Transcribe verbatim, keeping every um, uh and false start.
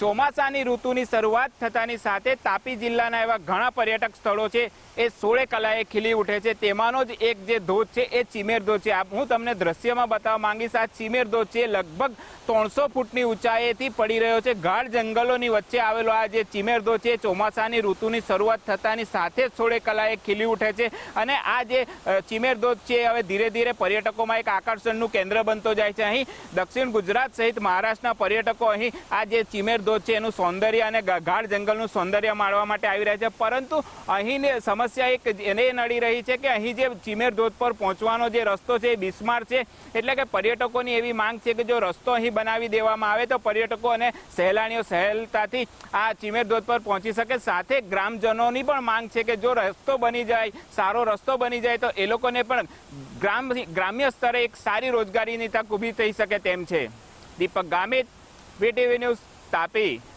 ચોમાસાની ઋતુની શરૂઆત થતાની સાથે તાપી જિલ્લાના એવા ઘણા પર્યટક સ્થળો છે એ સોળે કલાએ ખીલી ઉઠે છે। તેમાંનો જ એક જે ધોધ છે એ ચીમેર ધોધ છે। હું તમને દ્રશ્યમાં બતાવવા માંગીશ। આ ચીમેર ધોધ છે લગભગ ત્રણસો ફૂટની ઊંચાઈથી પડી રહ્યો છે। ગાઢ જંગલોની વચ્ચે આવેલો આ જે ચીમેર ધોધ છે ચોમાસાની ઋતુની શરૂઆત થતાની સાથે જ સોળે કલાએ ખીલી ઉઠે છે અને આ જે ચીમેર ધોધ છે હવે ધીરે ધીરે પર્યટકોમાં એક આકર્ષણનું કેન્દ્ર બનતો જાય છે। અહીં દક્ષિણ ગુજરાત સહિત મહારાષ્ટ્રના પર્યટકો અહીં આ જે ચીમેર ધોધ છે એનું સૌંદર્ય અને ગાઢ જંગલનું સૌંદર્ય માણવા માટે આવી રહ્યા છે। પરંતુ અહીંની સમસ્યા એક એને નડી રહી છે કે અહીં જે ચીમેર ધોધ પર પહોંચવાનો જે રસ્તો છે એ બિસ્માર છે। એટલે કે પર્યટકોની એવી માંગ છે કે જો રસ્તો અહીં બનાવી દેવામાં આવે તો પર્યટકો અને સહેલાણીઓ સહેલતાથી આ ચીમેર ધોધ પર પહોંચી શકે। સાથે ગ્રામજનોની પણ માંગ છે કે જો રસ્તો બની જાય, સારો રસ્તો બની જાય તો એ લોકોને પણ ગ્રામ ગ્રામ્ય સ્તરે એક સારી રોજગારીની તક ઊભી થઈ શકે તેમ છે। Deepak Gamit, VTV news, Tapi.